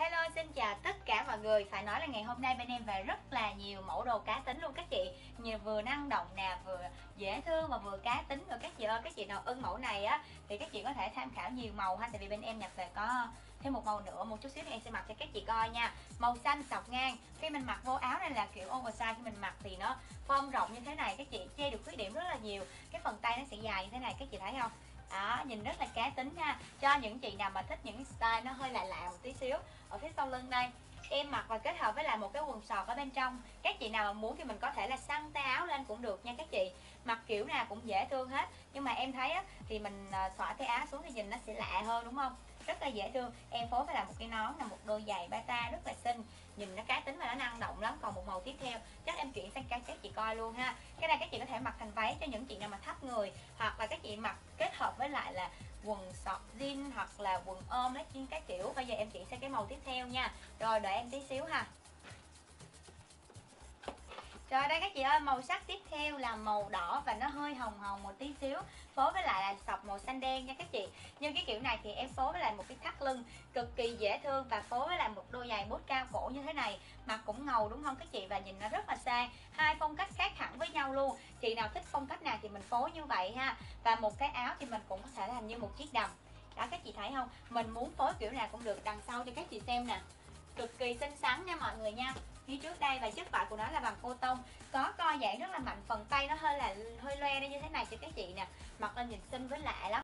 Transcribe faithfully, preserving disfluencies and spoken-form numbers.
Hello, xin chào tất cả mọi người. Phải nói là ngày hôm nay bên em về rất là nhiều mẫu đồ cá tính luôn các chị. Nhiều vừa năng động nè, vừa dễ thương mà vừa cá tính rồi các chị ơi. Các chị nào ưng mẫu này á thì các chị có thể tham khảo nhiều màu ha. Tại vì bên em nhập về có thêm một màu nữa, một chút xíu thì em sẽ mặc cho các chị coi nha. Màu xanh sọc ngang. Khi mình mặc vô áo này là kiểu oversize, khi mình mặc thì nó form rộng như thế này các chị, che được khuyết điểm rất là nhiều. Cái phần tay nó sẽ dài như thế này các chị thấy không? Đó, nhìn rất là cá tính ha, cho những chị nào mà thích những style nó hơi lạ lạ một tí xíu. Ở phía sau lưng đây em mặc và kết hợp với lại một cái quần sọt ở bên trong. Các chị nào mà muốn thì mình có thể là xăng tay áo lên cũng được nha các chị, mặc kiểu nào cũng dễ thương hết. Nhưng mà em thấy á, thì mình xõa tay áo xuống thì nhìn nó sẽ lạ hơn đúng không, rất là dễ thương. Em phối với lại một cái nón là một đôi giày bata rất là xinh, nhìn nó cá tính và nó năng động lắm. Còn một màu tiếp theo chắc em chuyển sang các các chị coi luôn ha. Cái này các chị có thể mặc thành váy cho những chị nào mà thấp người, hoặc là các chị mặc kết hợp với lại là quần sọt jean hoặc là quần ôm legging các kiểu. Bây giờ em chuyển sang cái màu tiếp theo nha. Rồi đợi em tí xíu ha. Rồi đây các chị ơi, màu sắc tiếp theo là màu đỏ và nó hơi hồng hồng một tí xíu, phối với lại là sọc màu xanh đen nha các chị. Nhưng cái kiểu này thì em phối với lại một cái thắt lưng cực kỳ dễ thương và phối với lại một đôi giày bốt cao cổ như thế này, mặc cũng ngầu đúng không các chị, và nhìn nó rất là sang. Hai phong cách khác hẳn với nhau luôn. Chị nào thích phong cách nào thì mình phối như vậy ha. Và một cái áo thì mình cũng có thể làm như một chiếc đầm. Đó các chị thấy không? Mình muốn phối kiểu nào cũng được. Đằng sau cho các chị xem nè, cực kỳ xinh xắn nha mọi người nha. Phía trước đây và chất vải của nó là bằng cô tông, có co giãn rất là mạnh, phần tay nó hơi là hơi loe đây như thế này cho các chị nè, mặc lên nhìn xinh với lạ lắm.